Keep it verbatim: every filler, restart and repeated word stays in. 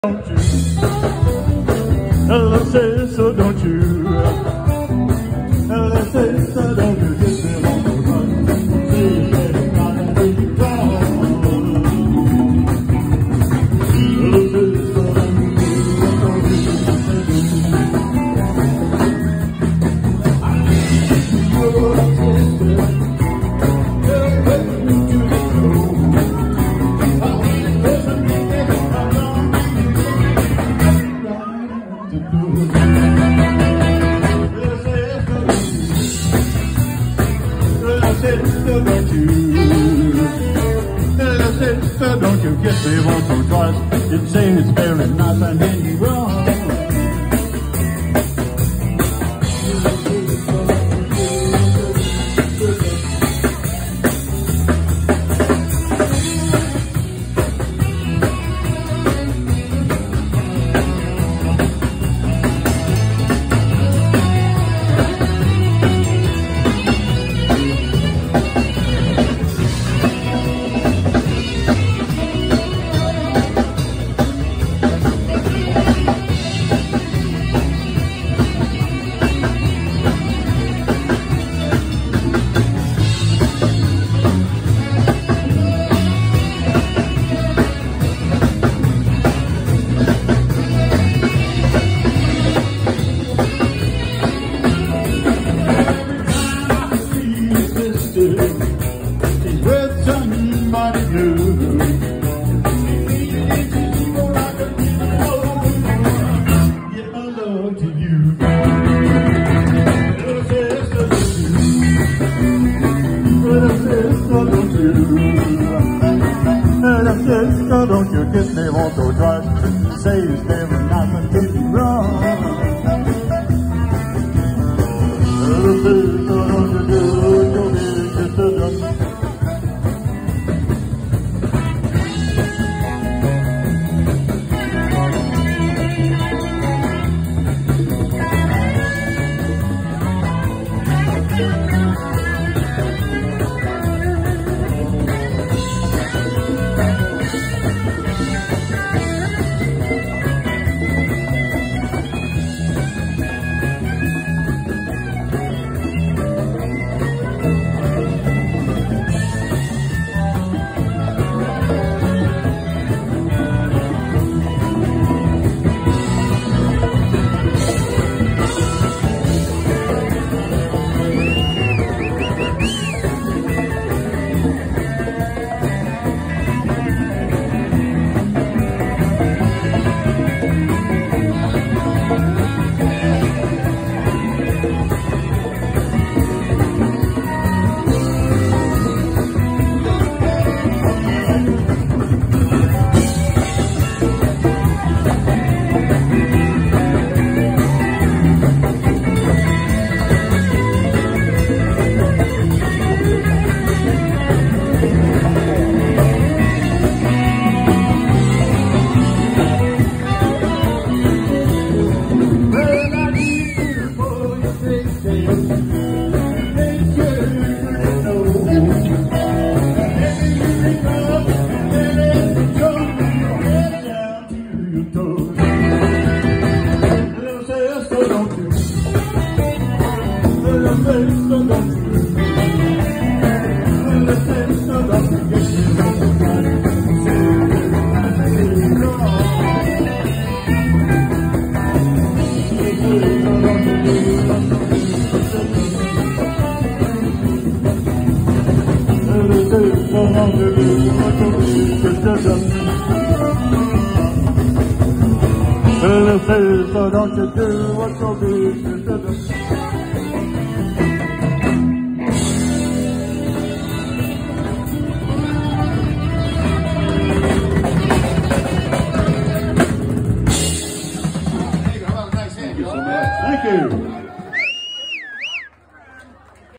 Don't you? Let's say so, don't you? Let's say so, don't you? Kiss me on the run. Say you said it's not gonna be wrong. Let's say so, don't you? Don't you? I need your sister. Sister, don't you, little sister, don't you kiss me once or twice. You say it's very nice and then you run. She's with somebody new. Give my love to you. Little sister, don't you? Little sister, don't you? Little sister, don't you kiss me once or twice? Say it's never nice and keep you wrong. Little sister, don't you do it to me? So don't you do what you'll be, sister. Thank you.